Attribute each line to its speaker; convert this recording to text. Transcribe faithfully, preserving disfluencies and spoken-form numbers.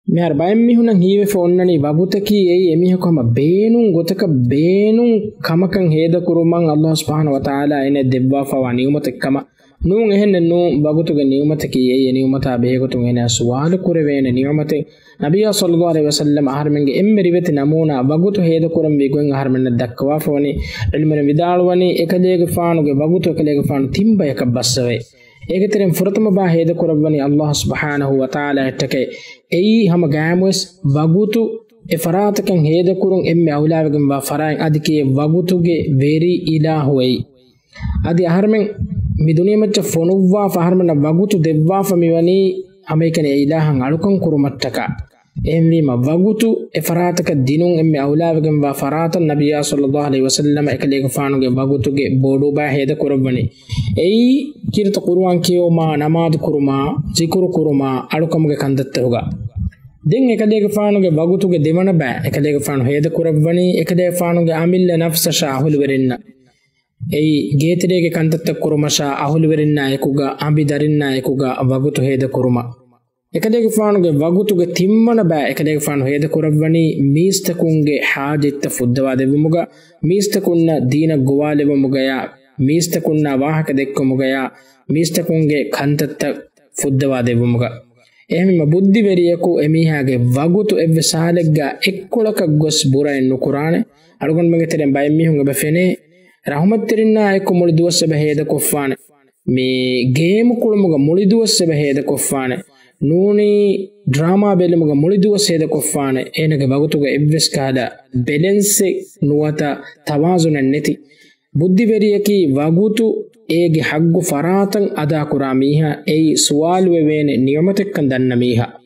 Speaker 1: මෙහර බයෙන් මිහුණන් හීවේ ෆෝන්නනි වගුතකී එයි එමිහකම බේනුන් ගොතක බේනුන් කමකන් හේද කුරුමන් අල්ලාහ් සුබ්හානහු වතාලා එනේ දෙවවා ෆවා නියමතකම නූන් එහෙන්න නූ වගුතුගේ නියමතකී එයි නියමතා බේගතුන් එනේ සුවාල කුරවේන නියමතේ නබිය සල්ලල්ලාහු අලයිහි වසල්ලම අහර්මෙන්ගේ එම්මෙ රිවෙති නමූනා වගුතු හේද කුරම් විගුන් අහර්මෙන් දක්වා ෆෝනි එල්මෙන විදාලවනි එකදේගේ ෆානුගේ වගුතු එකලේගේ ෆානු තිම්බයක බස්සවේ ඒකතරෙන් ෆුරතම බා හේද කුරවනි අල්ලාහ් සුබ්හානහු වතාලා එටකේ එයි හැම ගෑමුස් වගුතු එෆරාතකන් හේද කුරුන් එම්මෙ අවුලාවගෙන් වා ෆරායන් අදිකේ වගුතුගේ වෙරි ඉලාහුයි අදි අහර්මෙන් මිදුනියමච්ච ෆොනුවා ෆහර්මන වගුතු දෙවවා ෆමිවනි අමේකනේ ඉලාහන් අලුකන් කුරුමත්තක එම්වීම වගුතු එෆරාතක දිනුන් එම්මෙ අවුලාවගෙන් වා ෆරාතන් නබියා සල්ලල්ලාහු අලයිහි වසල්ලම එකලේක ෆානුගේ වගුතුගේ බෝඩු බා හේද කුරවනි එයි කිරත කුරුවන් කියෝමා නමාද කුරුමා සිකුරු කුරුමා අලුකමුගේ කන්දත්ත හොගා දෙන් එකලේක ෆානුගේ වගුතුගේ දෙවන බෑ එකලේක ෆානු හේද කුරවනි එකලේ ෆානුගේ අමිල්ල නෆ්ස ශාහුල් වෙරෙන්න එයි ගේතරේගේ කන්දත්ත කුරුමෂා අහුල් වෙරෙන්න එකුගා අඹි දරින්න එකුගා වගුතු හේද කුරුමා එකලේක ෆානුගේ වගුතුගේ තිම්මන බෑ එකලේක ෆානු හේද කුරවනි මීස්තකුන්ගේ හාජිත්ත ෆුද්දවා දෙවමුගා මීස්තකුන්න දීන ගෝවාලෙවමුගයා මීස්තකුන්න වාහක දෙක්කමුගයා මීස්තකුන්ගේ කන්තත්ත ෆුද්දවා දෙවමුගා එහෙම බුද්ධි වෙරියකු එමිහාගේ වගුතු එව්ව සාලෙග්ගා එක්කොලක ගොස් බුරයින් නුකුරානේ අලුගොන් මගේ තෙරෙන් බයි මිහුන් බෆෙනේ රහමත් තිරින්නා එක්ක මුලි දුවස්ස බහේද කොෆානේ මේ ගේම කුළුමුග මුලි දුවස්ස බහේද කොෆානේ නූනි ඩ්‍රාමා බෙලමුග මුලි දුවස්සේද කොෆානේ එනගේ වගුතුගේ එව්වස් කාලා බැලන්ස් නුවත තවාසුන නැති බුද්ධි වෙරියකි වගුතු ඒගේ හග්ගු ෆරාතන් අදා කුරා මීහා එයි සුවාල් වෙවේනේ නියමතෙක්කන් දන්න මීහා